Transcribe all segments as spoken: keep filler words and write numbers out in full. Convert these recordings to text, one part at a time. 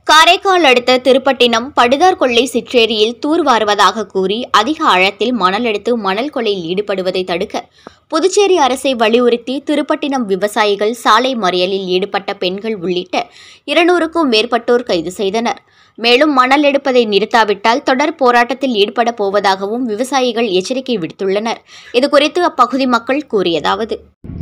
காரைக்கால் அடுத்த திருப்பட்டினம் படுதார் கொள்ளை சிற்றேரியில் தூர்வாருவதாக கூறி அதிக ஆழத்தில் மணல் எடுத்து மணல் கொள்ளையில் ஈடுபடுவதை தடுக்க புதுச்சேரி அரசை வலியுறுத்தி திருப்பட்டினம் விவசாயிகள் சாலை மறியலில் ஈடுபட்ட பெண்கள் உள்ளிட்ட இருநூறுக்கும் மேற்பட்டோர் கைது செய்தனர். மேலும் மணல் எடுப்பதை நிறுத்தாவிட்டால் தொடர் போராட்டத்தில் ஈடுபட போவதாகவும் விவசாயிகள் எச்சரிக்கை விடுத்துள்ளனர். இதுகுறித்து அப்பகுதி மக்கள் கூறியதாவது: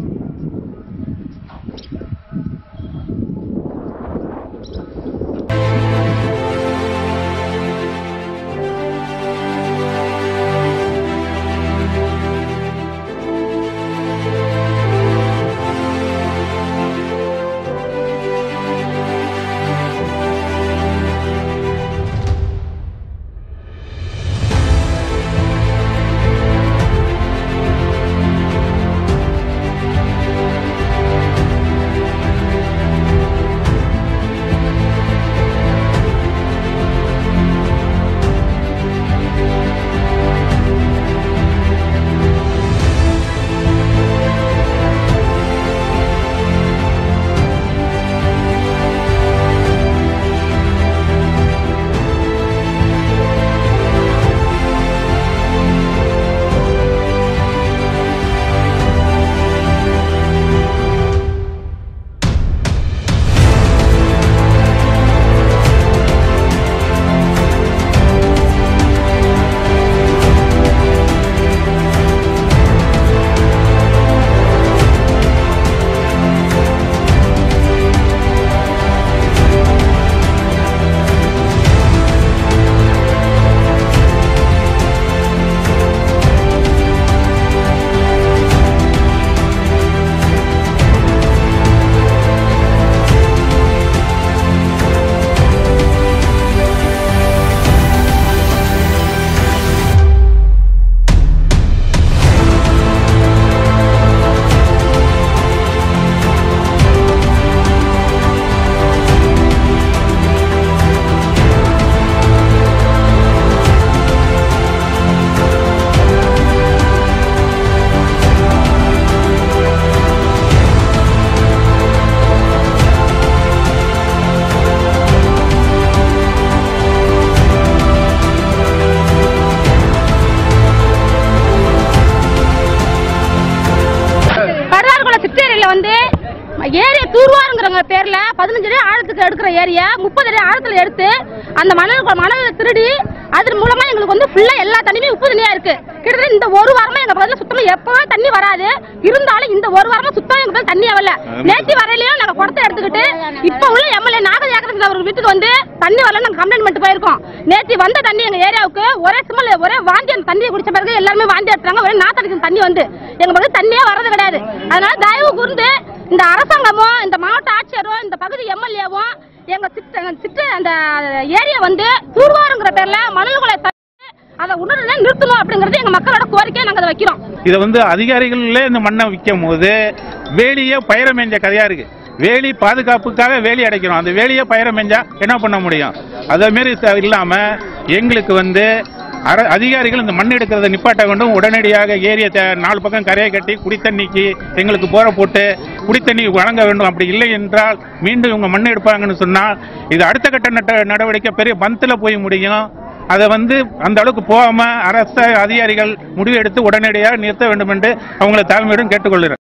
ஏரியா தூர்வாருங்கிற பேர்ல பதினஞ்சு அடி ஆழத்துக்கு எடுக்கிற ஏரியா முப்பது அடி ஆழத்துல எடுத்து அந்த மணல் மணல் திருடி அதன் மூலமா எங்களுக்கு வந்து ஃபுல்லா எல்லா தண்ணியுமே உப்பு தண்ணியா இருக்கு. கிட்டத்தட்ட இந்த ஒரு வாரமா எங்க பக்கத்துல சுத்தமா எப்பவே தண்ணி வராது. இருந்தாலும் இந்த ஒரு வாரமா சுத்தமா எங்க பக்கத்துல தண்ணி வரல. நேற்று வரையிலயும் நாங்க குடத்தை எடுத்துக்கிட்டு இப்ப உள்ள எம்எல்ஏ நாகஜாக்கிரத்தில் அவர் வீட்டுக்கு வந்து தண்ணி வரல நாங்க கம்ப்ளைண்ட் பண்ணிட்டு போயிருக்கோம். நேற்று வந்த தண்ணி எங்க ஏரியாவுக்கு ஒரே சும்மா ஒரே வாந்தி, அந்த தண்ணியை குடிச்ச பிறகு எல்லாருமே வாந்தி எடுத்தாங்க. ஒரே நாத்தடிக்கிற தண்ணி வந்து எங்க பக்கத்துல தண்ணியே வரது கிடையாது. அதனால தயவு கூர்ந்து இந்த அரசாங்கமோ இந்த மாவட்ட ஆட்சியரோ இந்த பகுதி எம்எல்ஏவும் எங்க சிட்ட சிட்ட அந்த ஏரியா வந்து தூர்வாருங்கிற பேர்ல மணல்களை அதை உடனே நிறுத்தணும் அப்படிங்கறது எங்க மக்களோட கோரிக்கையை நாங்க அதை வைக்கிறோம். இதை வந்து அதிகாரிகளே இந்த மண்ணை விற்கும் போது வேலியே பயிர மேஞ்ச கதையா இருக்கு. வேலி பாதுகாப்புக்காக வேலி அடைக்கிறோம். அந்த வேலியை பயிர மேஞ்சா என்ன பண்ண முடியும்? அதே மாரி இல்லாம எங்களுக்கு வந்து அதிகாரிகள் இந்த மண் எடுக்கிறத நிப்பாட்ட வேண்டும். உடனடியாக ஏரியை நாலு பக்கம் கரையை கட்டி குடித்தண்ணிக்கு எங்களுக்கு போரை போட்டு குடித்தண்ணி வழங்க வேண்டும். அப்படி இல்லை என்றால் மீண்டும் இவங்க மண் எடுப்பாங்கன்னு சொன்னால் இது அடுத்த கட்ட நடவடிக்கை பெரிய பந்தில் போய் முடியும். அதை வந்து அந்த அளவுக்கு போகாம அரசு அதிகாரிகள் முடிவு எடுத்து உடனடியாக நிறுத்த வேண்டும் என்று அவங்களை தாழ்மையுடன் கேட்டுக்கொள்கிறேன்.